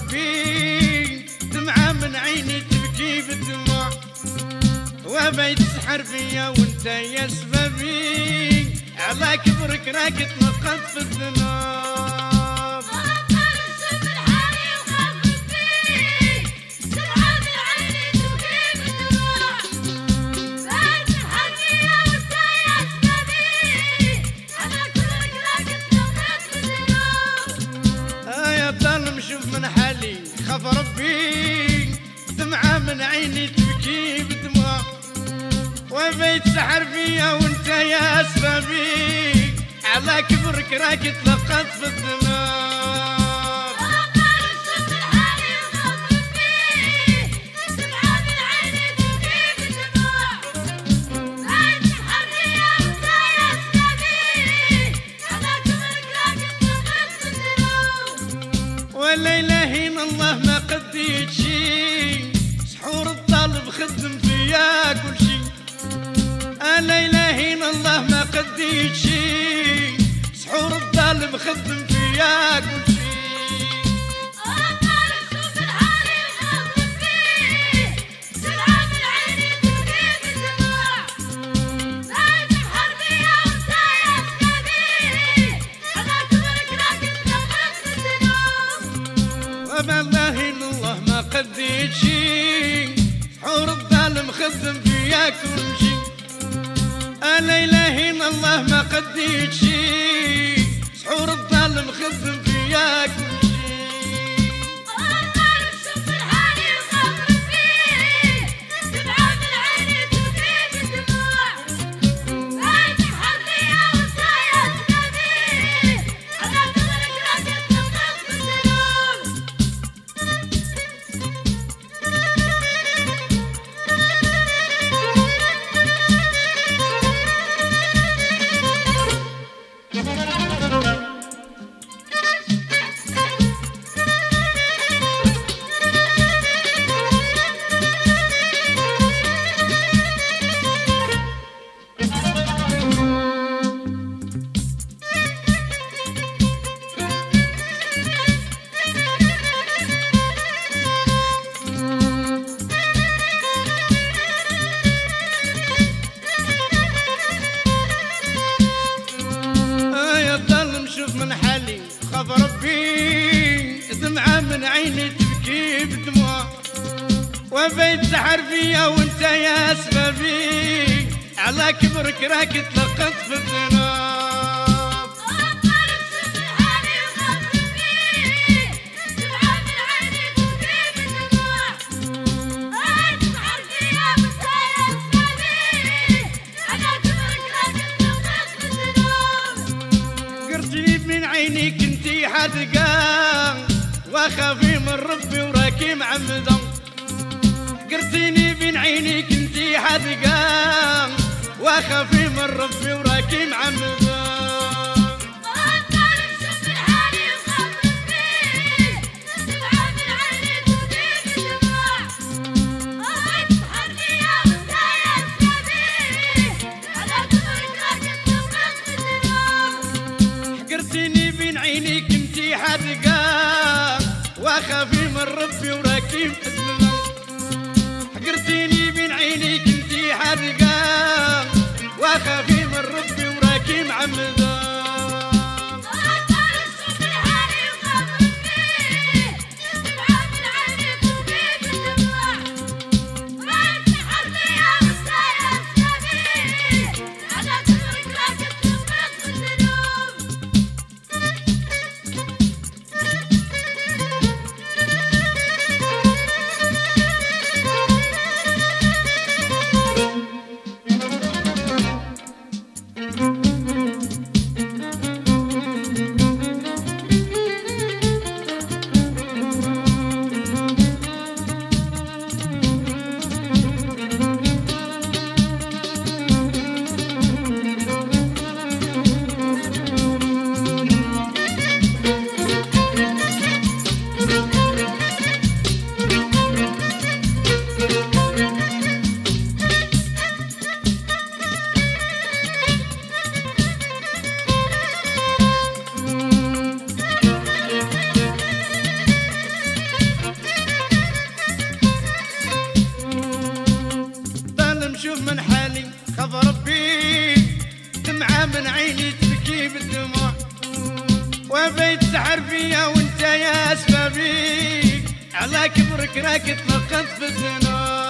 ربي دمعة من عيني تبكي بدموع، وبيت سحر فيا وانت يا سببي، على كبرك راك تنقض في الذنوب. شوف من حالي خاف ربي دمعة من عيني تبكي بدموع، وبيت سحر فيا وانت يا سببي، على كبرك راك تلقط في الذنوب. ولا اله الا الله ما قديت شي، سحور الطالب خدم فيا كل شي. لا اله الا الله ما قديت شي، سحور الطالب خدم فيا كل شي. وما الله إلا الله ما قديت شي، سحور الظالم خدم فيا كل شي. لا إله إلا الله ما قديت شي، سحور الظالم خدم فيا كل شي. من حالي خاف ربي دمعة من عيني تبكي بدموع، وبيت سحر فيا وانت يا سببي، على كبرك راك تلقط في الذنوب. من عينيك انتي حدقا، وخافي من ربي وراكي معمدا. قرتيني بين عينيك انتي حدقا، وخافي من ربي وراكي معمدا. قرتيني بين عينيك انتي حدقا، وخافي من ربي وراكي معمدا. قرتيني بين عينيك انتي حدقا، وخافي من ربي وراكي معمدا. تسحر فيا وانت يا سبابي على كبرك راك تفقد في الذنوب.